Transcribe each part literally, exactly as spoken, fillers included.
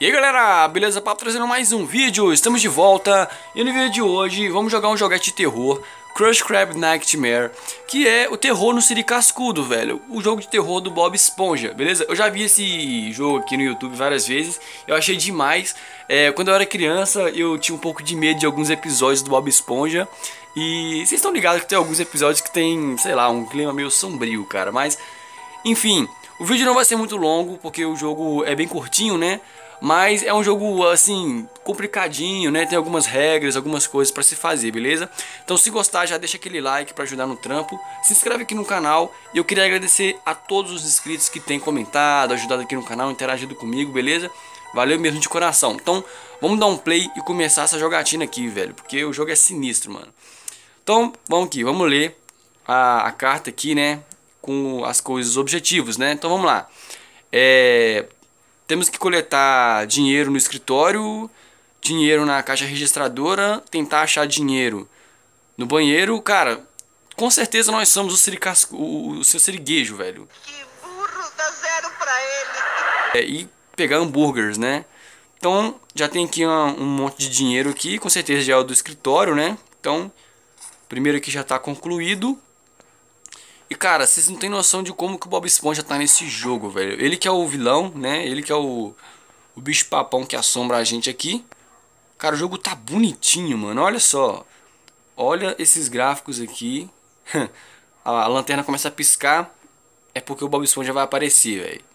E aí galera, beleza? Papo trazendo mais um vídeo, estamos de volta. E no vídeo de hoje vamos jogar um joguete de terror, Crush Crab Nightmare, que é o terror no Siri Cascudo, velho. O jogo de terror do Bob Esponja, beleza? Eu já vi esse jogo aqui no YouTube várias vezes, eu achei demais. é, Quando eu era criança eu tinha um pouco de medo de alguns episódios do Bob Esponja. E vocês estão ligados que tem alguns episódios que tem, sei lá, um clima meio sombrio, cara. Mas, enfim, o vídeo não vai ser muito longo, porque o jogo é bem curtinho, né? Mas é um jogo, assim, complicadinho, né? Tem algumas regras, algumas coisas pra se fazer, beleza? Então se gostar, já deixa aquele like pra ajudar no trampo. Se inscreve aqui no canal. E eu queria agradecer a todos os inscritos que têm comentado, ajudado aqui no canal, interagido comigo, beleza? Valeu mesmo de coração. Então vamos dar um play e começar essa jogatina aqui, velho. Porque o jogo é sinistro, mano. Então vamos aqui, vamos ler a, a carta aqui, né? Com as coisas, os objetivos, né? Então vamos lá. É... Temos que coletar dinheiro no escritório, dinheiro na caixa registradora, tentar achar dinheiro no banheiro. Cara, com certeza nós somos o, siricasco, o, o seu siriguejo, velho. Que burro, dá zero pra ele. É, e pegar hambúrgueres, né? Então, já tem aqui um, um monte de dinheiro aqui, com certeza já é o do escritório, né? Então, primeiro aqui já está concluído. E cara, vocês não tem noção de como que o Bob Esponja tá nesse jogo, velho. Ele que é o vilão, né? Ele que é o, o bicho papão que assombra a gente aqui. Cara, o jogo tá bonitinho, mano. Olha só. Olha esses gráficos aqui. a, a lanterna começa a piscar. É porque o Bob Esponja vai aparecer, velho.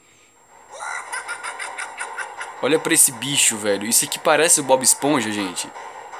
Olha pra esse bicho, velho. Isso aqui parece o Bob Esponja, gente.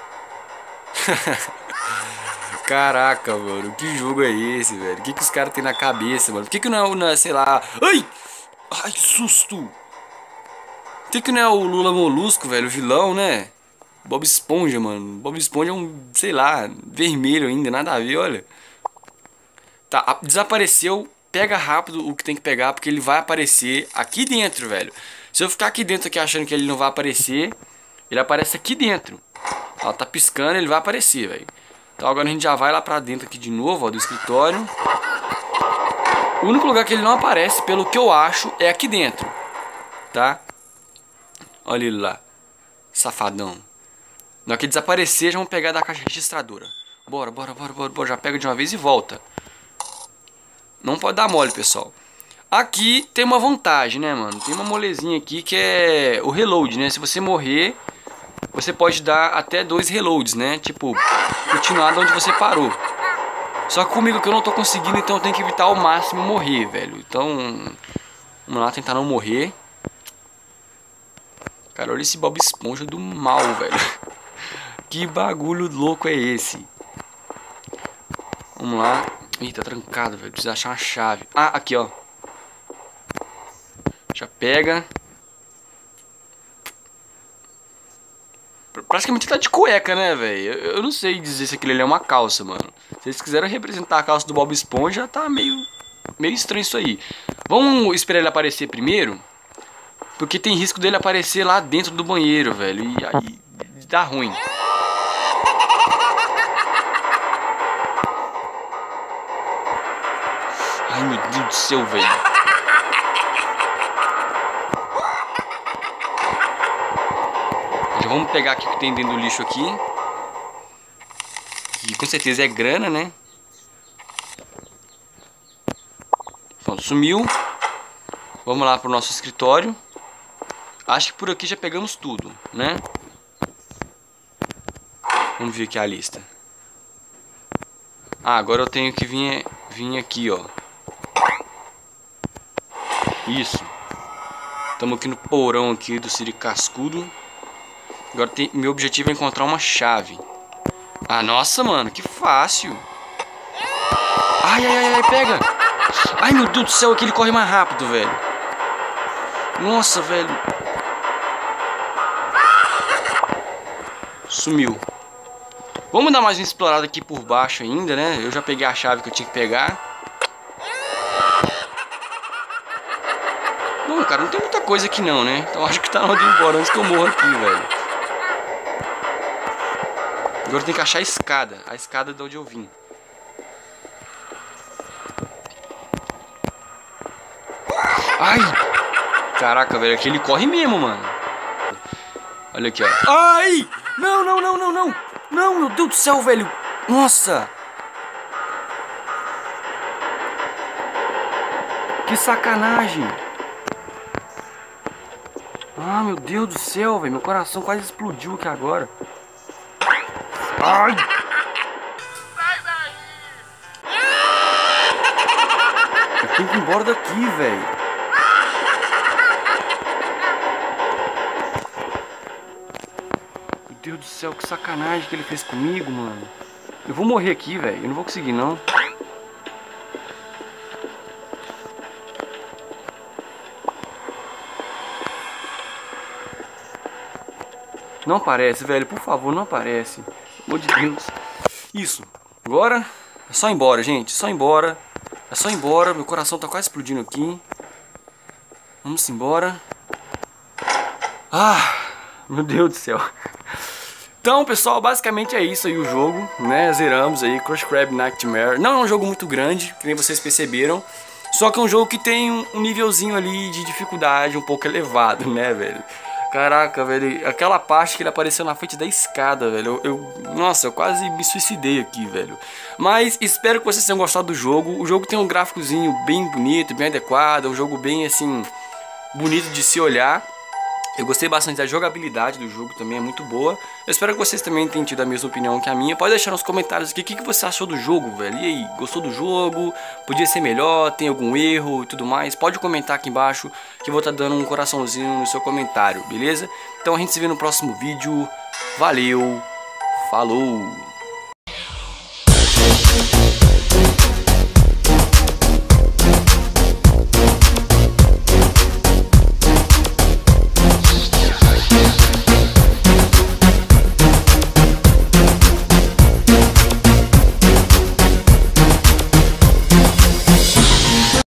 Caraca, mano, que jogo é esse, velho? O que que os caras têm na cabeça, mano? Por que que não é, não é, sei lá... Ai! Ai, que susto! Por que que não é o Lula Molusco, velho? O vilão, né? Bob Esponja, mano. Bob Esponja é um, sei lá, vermelho ainda, nada a ver, olha. Tá, desapareceu. Pega rápido o que tem que pegar, porque ele vai aparecer aqui dentro, velho. Se eu ficar aqui dentro aqui achando que ele não vai aparecer, ele aparece aqui dentro. Ó, tá piscando, ele vai aparecer, velho. Então agora a gente já vai lá pra dentro aqui de novo, ó, do escritório. O único lugar que ele não aparece, pelo que eu acho, é aqui dentro, tá? Olha ele lá, safadão. Na hora que desaparecer, já vamos pegar da caixa registradora. Bora, bora, bora, bora, bora. Já pega de uma vez e volta. Não pode dar mole, pessoal. Aqui tem uma vantagem, né, mano? Tem uma molezinha aqui que é o reload, né? Se você morrer... Você pode dar até dois reloads, né? Tipo, continuar de onde você parou. Só que comigo que eu não tô conseguindo, então eu tenho que evitar ao máximo morrer, velho. Então, vamos lá tentar não morrer. Cara, olha esse Bob Esponja do mal, velho. Que bagulho louco é esse? Vamos lá. Ih, tá trancado, velho. Precisa achar uma chave. Ah, aqui, ó. Já pega. Praticamente tá de cueca, né, velho? Eu, eu não sei dizer se aquilo ali é uma calça, mano. Se vocês quiserem representar a calça do Bob Esponja, tá meio, meio estranho isso aí. Vamos esperar ele aparecer primeiro, porque tem risco dele aparecer lá dentro do banheiro, velho. E aí dá ruim. Ai, meu Deus do céu, velho. Vamos pegar aqui o que tem dentro do lixo aqui. Que com certeza é grana, né? Pronto, sumiu. Vamos lá pro nosso escritório. Acho que por aqui já pegamos tudo, né? Vamos ver aqui a lista. Ah, agora eu tenho que vir, vir aqui, ó. Isso. Estamos aqui no porão aqui do Siri Cascudo. Agora tem, meu objetivo é encontrar uma chave. Ah, nossa, mano, que fácil. Ai, ai, ai, ai, pega. Ai, meu Deus do céu, aqui ele corre mais rápido, velho. Nossa, velho. Sumiu. Vamos dar mais uma explorada aqui por baixo ainda, né? Eu já peguei a chave que eu tinha que pegar. Bom, cara, não tem muita coisa aqui não, né? Então acho que tá na hora de ir embora antes que eu morra aqui, velho. Agora tem que achar a escada. A escada de onde eu vim. Ai! Caraca, velho. Aqui ele corre mesmo, mano. Olha aqui, ó. Ai! Não, não, não, não, não. Não, meu Deus do céu, velho. Nossa. Que sacanagem. Ah, meu Deus do céu, velho. Meu coração quase explodiu aqui agora. Ai! Sai daí! Eu tenho que ir embora daqui, velho. Meu Deus do céu, que sacanagem que ele fez comigo, mano. Eu vou morrer aqui, velho. Eu não vou conseguir, não. Não aparece, velho. Por favor, não aparece. Pelo amor de Deus. Isso. Agora é só ir embora, gente. Só ir embora. É só ir embora. Meu coração tá quase explodindo aqui. Vamos embora. Ah, meu Deus do céu. Então, pessoal, basicamente é isso aí o jogo, né? Zeramos aí Crush Crab Nightmare. Não é um jogo muito grande, que nem vocês perceberam. Só que é um jogo que tem um nívelzinho ali de dificuldade um pouco elevado, né, velho? Caraca, velho, aquela parte que ele apareceu na frente da escada, velho, eu, eu, nossa, eu quase me suicidei aqui, velho. Mas espero que vocês tenham gostado do jogo. O jogo tem um gráficozinho bem bonito, bem adequado, é um jogo bem, assim, bonito de se olhar. Eu gostei bastante da jogabilidade do jogo, também é muito boa. Eu espero que vocês também tenham tido a mesma opinião que a minha. Pode deixar nos comentários aqui o que, que você achou do jogo, velho. E aí, gostou do jogo? Podia ser melhor? Tem algum erro e tudo mais? Pode comentar aqui embaixo que eu vou estar dando um coraçãozinho no seu comentário, beleza? Então a gente se vê no próximo vídeo. Valeu, falou!